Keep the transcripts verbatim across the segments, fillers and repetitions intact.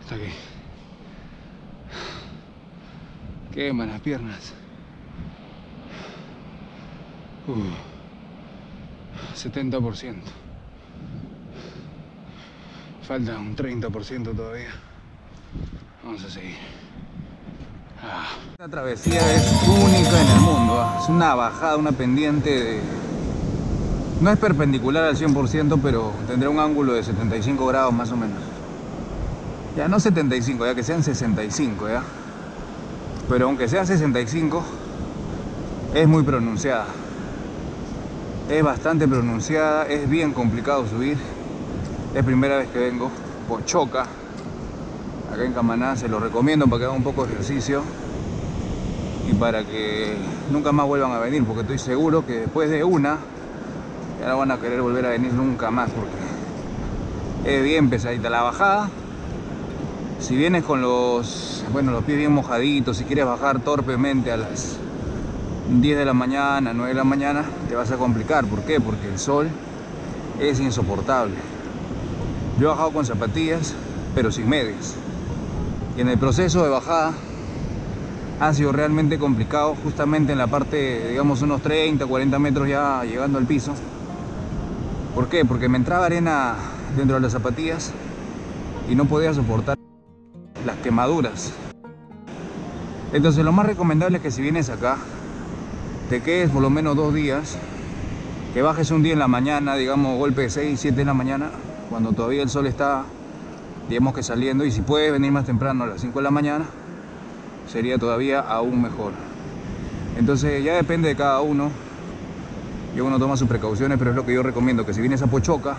Hasta aquí. Queman las piernas. Uh, setenta por ciento. Falta un treinta por ciento todavía. Vamos a seguir. Ah. Esta travesía es única en el mundo. ¿eh? Es una bajada, una pendiente de... No es perpendicular al cien por ciento, pero tendrá un ángulo de setenta y cinco grados más o menos. Ya no setenta y cinco, ya que sean sesenta y cinco, ya. Pero aunque sean sesenta y cinco, es muy pronunciada. Es bastante pronunciada, es bien complicado subir. Es primera vez que vengo. Pochoca, acá en Camaná, se lo recomiendo para que hagan un poco de ejercicio y para que nunca más vuelvan a venir, porque estoy seguro que después de una ya no van a querer volver a venir nunca más, porque es bien pesadita la bajada. Si vienes con los, bueno, los pies bien mojaditos, si quieres bajar torpemente a las diez de la mañana, nueve de la mañana, te vas a complicar. ¿Por qué? Porque el sol es insoportable. Yo he bajado con zapatillas, pero sin medias. Y en el proceso de bajada ha sido realmente complicado, justamente en la parte, digamos, unos treinta, cuarenta metros ya llegando al piso. ¿Por qué? Porque me entraba arena dentro de las zapatillas y no podía soportar las quemaduras. Entonces lo más recomendable es que si vienes acá, te quedes por lo menos dos días, que bajes un día en la mañana, digamos golpe de seis, siete de la mañana, cuando todavía el sol está, digamos que saliendo, y si puedes venir más temprano a las cinco de la mañana, sería todavía aún mejor. Entonces ya depende de cada uno, y uno toma sus precauciones, pero es lo que yo recomiendo, que si vienes a Pochoca,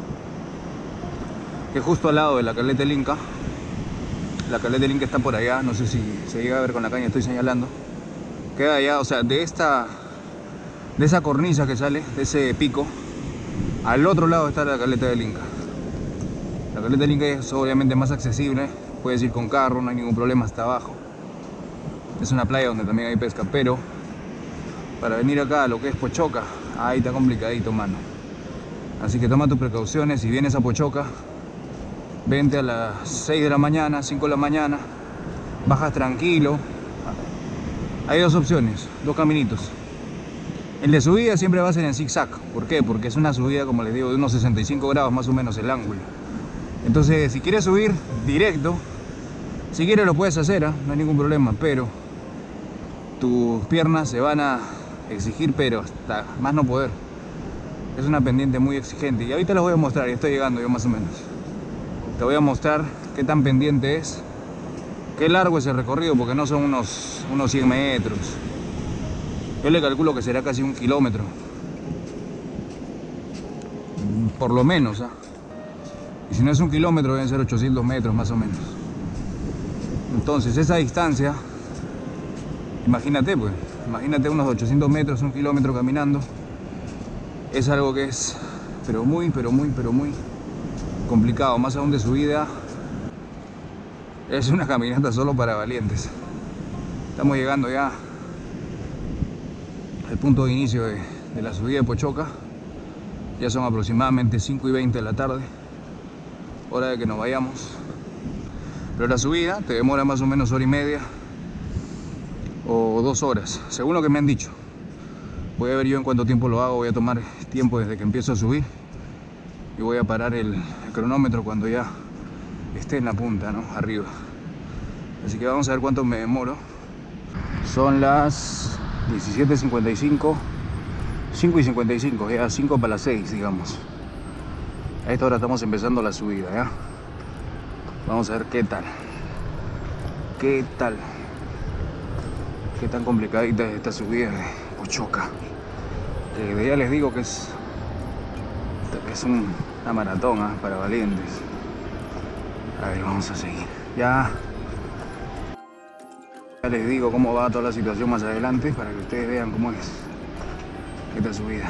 que es justo al lado de la Caleta del Inca, la Caleta del Inca está por allá, no sé si se llega a ver con la caña, estoy señalando, queda allá, o sea, de esta, de esa cornisa que sale, de ese pico, al otro lado está la Caleta del Inca. La Caleta del Inca es obviamente más accesible, puedes ir con carro, no hay ningún problema hasta abajo. Es una playa donde también hay pesca, pero para venir acá a lo que es Pochoca, ahí está complicadito, mano. Así que toma tus precauciones. Si vienes a Pochoca, vente a las seis de la mañana, cinco de la mañana, bajas tranquilo. Hay dos opciones, dos caminitos. El de subida siempre va a ser en zigzag. ¿Por qué? Porque es una subida, como les digo, de unos sesenta y cinco grados más o menos el ángulo. Entonces, si quieres subir directo, si quieres lo puedes hacer, ¿eh? No hay ningún problema, pero tus piernas se van a exigir, pero hasta más no poder. Es una pendiente muy exigente y ahorita les voy a mostrar, ya estoy llegando yo más o menos. Te voy a mostrar qué tan pendiente es, qué largo es el recorrido, porque no son unos, unos cien metros. Yo le calculo que será casi un kilómetro, por lo menos, ¿eh? Y si no es un kilómetro, deben ser ochocientos metros más o menos. Entonces esa distancia, imagínate pues, imagínate unos ochocientos metros, un kilómetro caminando. Es algo que es, pero muy, pero muy, pero muy complicado, más aún de subida. Es una caminata solo para valientes. Estamos llegando ya al punto de inicio de, de la subida de Pochoca. Ya son aproximadamente cinco y veinte de la tarde, hora de que nos vayamos. Pero la subida te demora más o menos hora y media o dos horas, según lo que me han dicho. Voy a ver yo en cuánto tiempo lo hago. Voy a tomar tiempo desde que empiezo a subir y voy a parar el, el cronómetro cuando ya esté en la punta, ¿no? Arriba. Así que vamos a ver cuánto me demoro. Son las diecisiete cincuenta y cinco, cinco y cincuenta y cinco, ya cinco para las seis, digamos. A esta hora estamos empezando la subida, ¿ya? Vamos a ver qué tal. ¿Qué tal? Qué tan complicadita es esta subida de Pochoca. Que ya les digo que es, es un, una maratón, ¿eh? Para valientes. A ver, vamos a seguir. Ya, ya les digo cómo va toda la situación más adelante para que ustedes vean cómo es esta subida.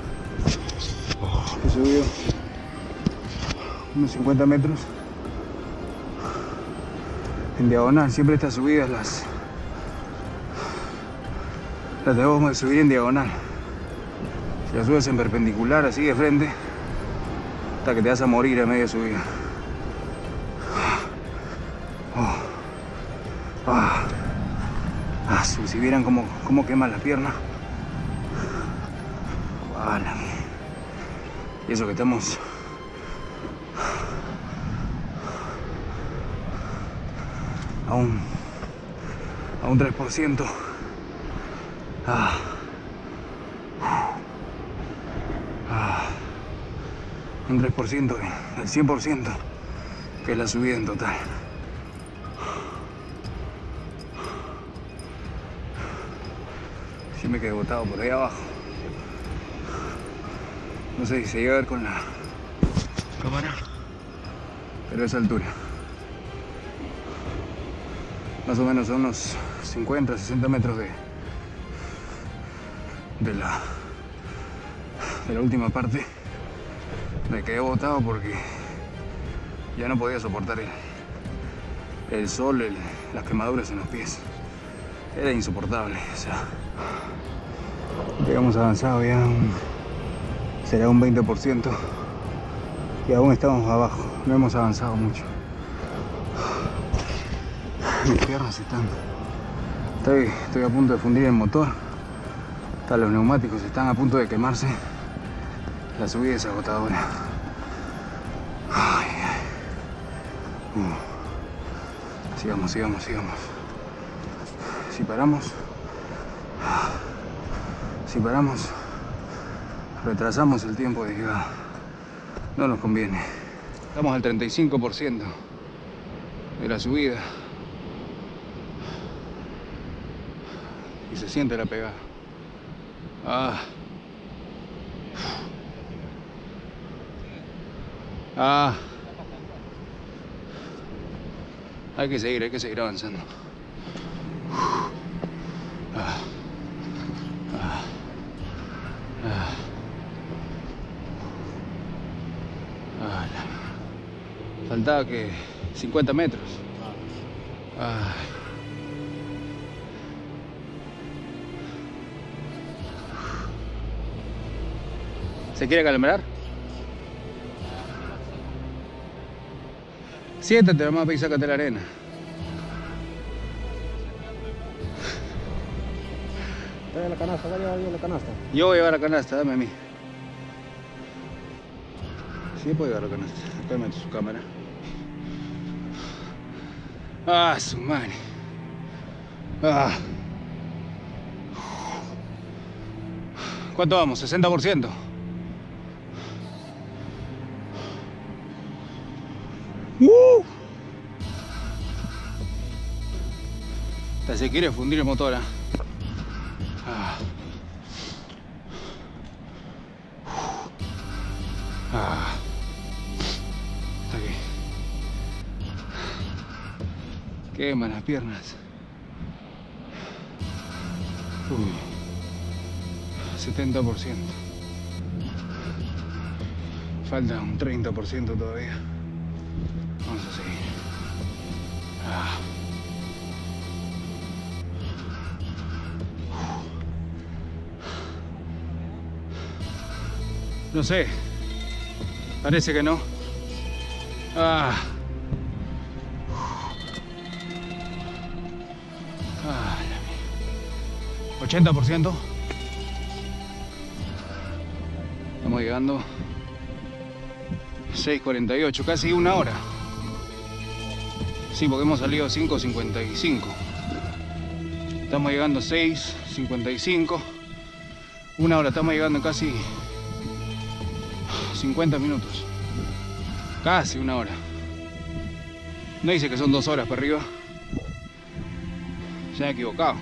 He subido unos cincuenta metros en diagonal. Siempre estas subidas las las debemos de subir en diagonal. Si las subes en perpendicular, así de frente, hasta que te vas a morir a media subida. si vieran cómo, cómo quema la pierna. Vale. Y eso que estamos a un, a un tres por ciento. Ah. Ah. Un tres por ciento del cien por ciento, que es la subida en total. Sí me quedé botado por ahí abajo. No sé si se llega a ver con la cámara, pero a esa altura más o menos a unos cincuenta, sesenta metros de, de, la, de la última parte. Me quedé botado porque ya no podía soportar el, el sol, el, las quemaduras en los pies. Era insoportable. O sea, habíamos avanzado ya un, será un veinte por ciento y aún estamos abajo. No hemos avanzado mucho. Mis piernas están... Estoy, estoy a punto de fundir el motor. Hasta los neumáticos están a punto de quemarse. La subida es agotadora. Ay, ay. Uh. Sigamos, sigamos, sigamos. Si paramos... Si paramos... Retrasamos el tiempo de llegada. No nos conviene. Estamos al treinta y cinco por ciento de la subida. Y se siente la pegada. Ah. Ah. Hay que seguir, hay que seguir avanzando. Ah. Ah. Ah. Ah. Faltaba que cincuenta metros. Ah. ¿Se quiere calmar? Siéntate nomás y sácate la arena. Trae la canasta, va a llevar yo la canasta. Yo voy a llevar la canasta, dame a mí. Sí, puedo llevar la canasta. Acá meto su cámara. Ah, su madre. Ah. ¿Cuánto vamos? ¿sesenta por ciento? Uh. Hasta se quiere fundir el motor, ¿eh? Ah. Ah. Hasta aquí. Queman las piernas. Uy. setenta por ciento. Falta un treinta por ciento todavía. Vamos a seguir. Ah. No sé. Parece que no. Ah. Ah, ochenta por ciento. Estamos llegando. seis cuarenta y ocho, casi una hora. Sí, porque hemos salido cinco cincuenta y cinco. Estamos llegando a seis cincuenta y cinco. Una hora, estamos llegando en casi cincuenta minutos. Casi una hora. No dice que son dos horas para arriba. Se han equivocado.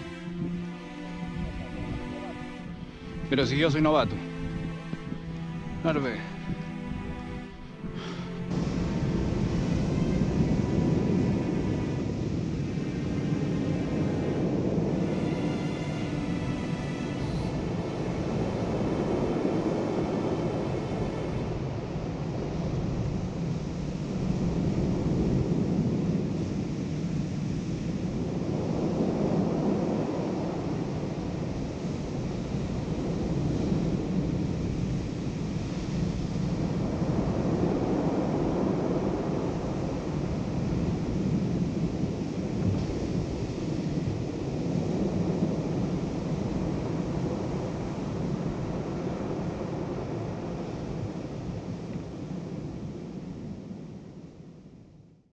Pero si yo soy novato. No lo ve.